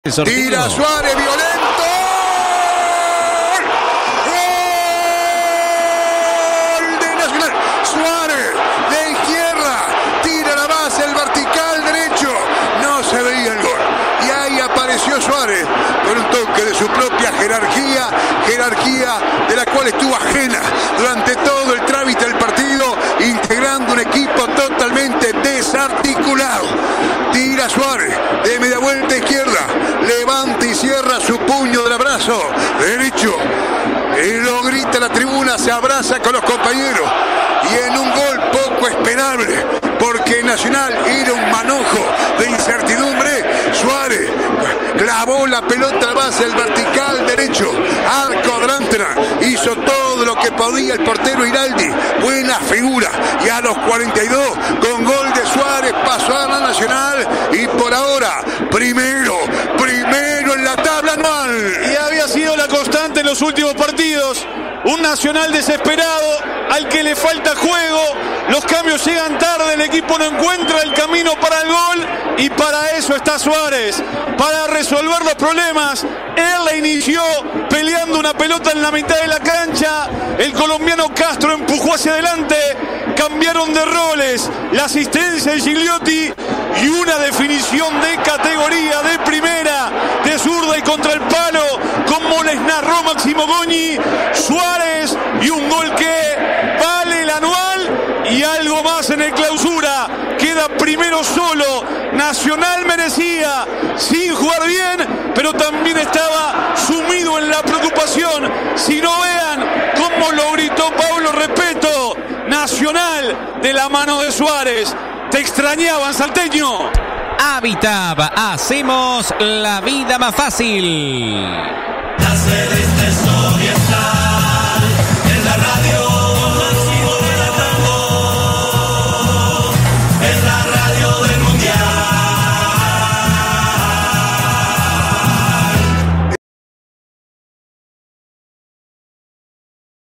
Tira Suárez, violento. Gol de Nacional. Suárez de izquierda. Tira la base, el vertical derecho. No se veía el gol. Y ahí apareció Suárez con un toque de su propia jerarquía de la cual estuvo ajena durante todo el trámite del partido, integrando un equipo totalmente desarticulado. Tira Suárez de media vuelta izquierda, levanta y cierra su puño del abrazo derecho, y lo grita la tribuna, se abraza con los compañeros, y en un gol poco esperable, porque Nacional era un manojo de incertidumbre. Suárez clavó la pelota a la base del vertical derecho, arco Drántena, hizo todo lo que podía el portero Iraldi, buena figura, y a los 42 con gol de Suárez pasó a la Nacional, y por ahora primero en la tabla anual. Y había sido la constante en los últimos partidos, un Nacional desesperado al que le falta juego, los cambios llegan tarde, el equipo no encuentra el camino para el gol, y para eso está Suárez, para resolver los problemas. Él la inició peleando una pelota en la mitad de la cancha, el colombiano Castro empujó hacia adelante, cambiaron de roles, la asistencia de Gigliotti y una definición de categoría, de primera, de zurda y contra el palo, como les narró Máximo Goñi. Suárez, y un gol que vale el anual y algo más en el clausura. Queda primero solo. Nacional merecía, sin jugar bien, pero también estaba sumido en la preocupación. Si no, vean cómo lo gritó Pablo Repeto. Nacional de la mano de Suárez. Te extrañaban, salteño. Habitab, hacemos la vida más fácil. La sede de Soria está